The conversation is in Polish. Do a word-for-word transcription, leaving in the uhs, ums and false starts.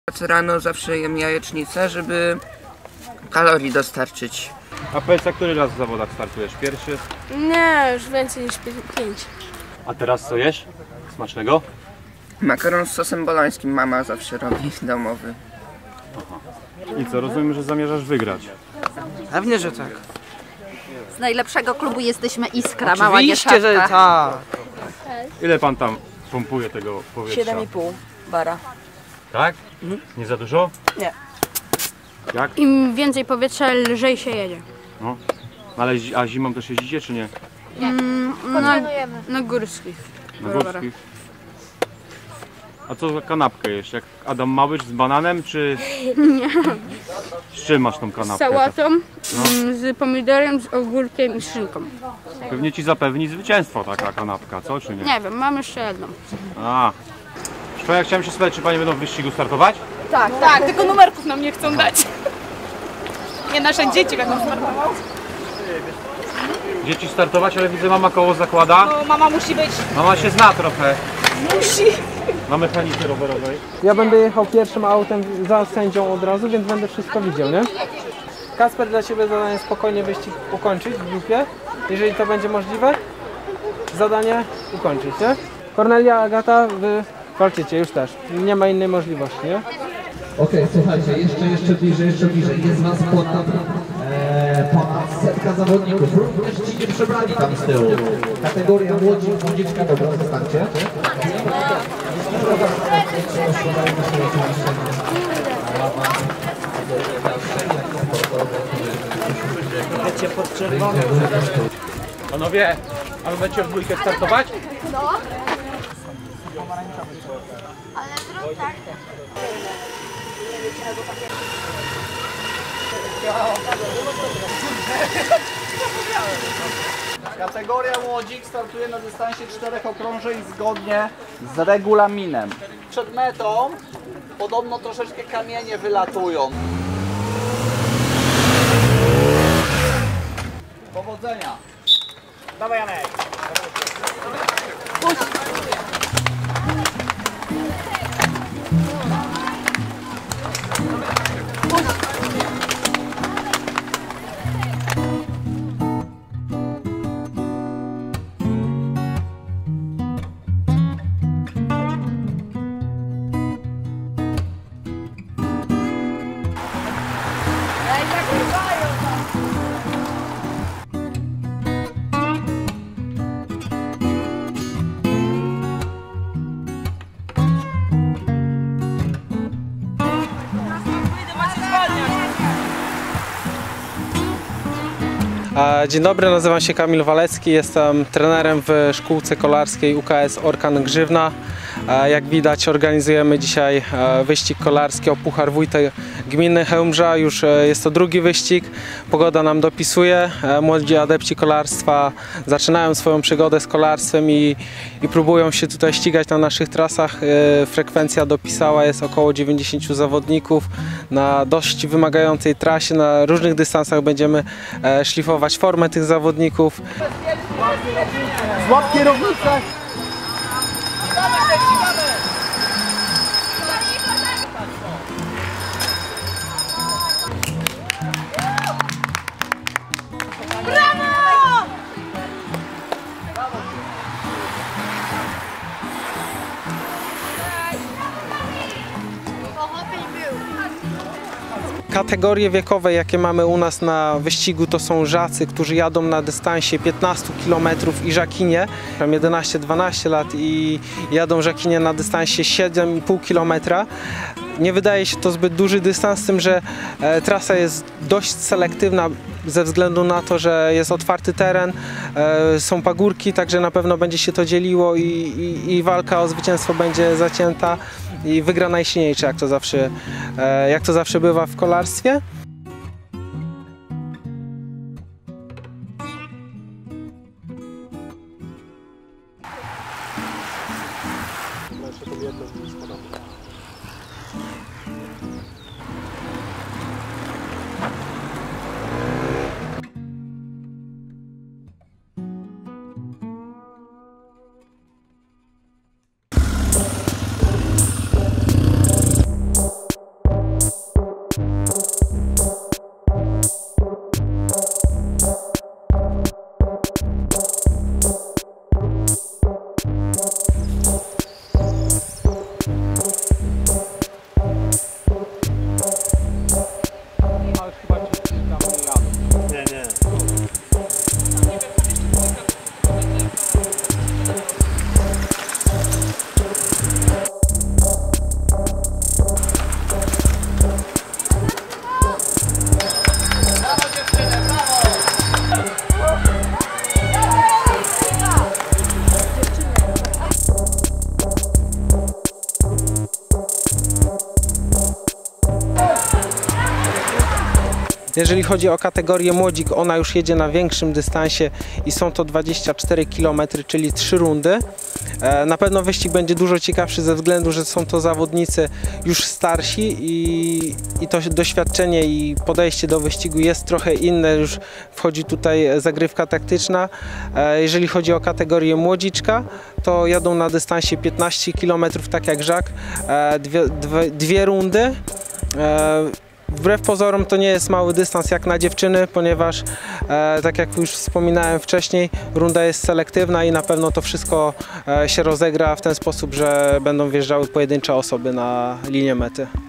Rano zawsze jem jajecznicę, żeby kalorii dostarczyć. A powiedz, a który raz w zawodach startujesz? Pierwszy? Nie, już więcej niż pięć. A teraz co jesz? Smacznego? Makaron z sosem bolońskim mama zawsze robi, domowy. Aha. I co, rozumiem, że zamierzasz wygrać? Pewnie, że tak. Z najlepszego klubu jesteśmy Iskra, Oczywiście, mała że tak. Ile pan tam pompuje tego powietrza? siedem i pół bara. Tak? Mhm. Nie za dużo? Nie. Jak? Im więcej powietrza, lżej się jedzie. No. Ale zi- a zimą też jeździcie, czy nie? Mm, na, na górskich. Na górskich. A co za kanapkę jesz? Jak Adam Małysz z bananem, czy... Nie. Z czym masz tą Z kanapkę? sałatą, mm, z pomidorem, z ogórkiem i z szynką. Pewnie ci zapewni zwycięstwo taka kanapka, co, czy nie? Nie wiem, mam jeszcze jedną. A. Proszę, ja chciałem się spytać, czy panie będą w wyścigu startować? Tak, tak, tylko numerków nam nie chcą dać. Nie, nasze dzieci będą startować. Dzieci startować, ale widzę, mama koło zakłada. No, mama musi być. Mama się zna trochę Musi. na mechanice rowerowej. Ja będę jechał pierwszym autem za sędzią od razu, więc będę wszystko widział, nie? Kasper, dla Ciebie zadanie spokojnie wyścig ukończyć w grupie. Jeżeli to będzie możliwe, zadanie ukończyć, nie? Kornelia, Agata, Wy walczycie już też. Nie ma innej możliwości, nie? Okej, okay, słuchajcie, jeszcze, jeszcze bliżej, jeszcze bliżej. Jest was ponad, e, ponad setka zawodników. Również ci nie przebrani tam z tyłu. Kategoria młodzi, młodziczka, dobra, zostańcie. Panowie, a wy będziecie w dwójkę startować? No. Ale zrób tak. Kategoria młodzik startuje na dystansie czterech okrążeń zgodnie z regulaminem. Przed metą podobno troszeczkę kamienie wylatują. Powodzenia! Dawaj, Janek! Puść! Dzień dobry, nazywam się Kamil Walecki, jestem trenerem w szkółce kolarskiej U K S Orkan Grzywna. Jak widać, organizujemy dzisiaj wyścig kolarski o Puchar Wójta Gminy Chełmża. Już jest to drugi wyścig, pogoda nam dopisuje. Młodzi adepci kolarstwa zaczynają swoją przygodę z kolarstwem i, i próbują się tutaj ścigać na naszych trasach. Frekwencja dopisała, jest około dziewięćdziesięciu zawodników. Na dość wymagającej trasie, na różnych dystansach będziemy szlifować formę tych zawodników. Złap kierownicę! Kategorie wiekowe, jakie mamy u nas na wyścigu, to są żacy, którzy jadą na dystansie piętnastu kilometrów i żakinie. Mam jedenaście dwanaście lat i jadą żakinie na dystansie siedem i pół kilometra. Nie wydaje się to zbyt duży dystans, z tym, że e, trasa jest dość selektywna ze względu na to, że jest otwarty teren, e, są pagórki, także na pewno będzie się to dzieliło i, i, i walka o zwycięstwo będzie zacięta i wygra najsilniejszy, jak to zawsze, e, jak to zawsze bywa w kolarstwie. Jeżeli chodzi o kategorię młodzik, ona już jedzie na większym dystansie i są to dwadzieścia cztery kilometry, czyli trzy rundy. Na pewno wyścig będzie dużo ciekawszy ze względu, że są to zawodnicy już starsi i, i to doświadczenie i podejście do wyścigu jest trochę inne, już wchodzi tutaj zagrywka taktyczna. Jeżeli chodzi o kategorię młodziczka, to jadą na dystansie piętnaście kilometrów, tak jak Żak, dwie, dwie, dwie rundy. Wbrew pozorom to nie jest mały dystans jak na dziewczyny, ponieważ e, tak jak już wspominałem wcześniej, runda jest selektywna i na pewno to wszystko e, się rozegra w ten sposób, że będą wjeżdżały pojedyncze osoby na linię mety.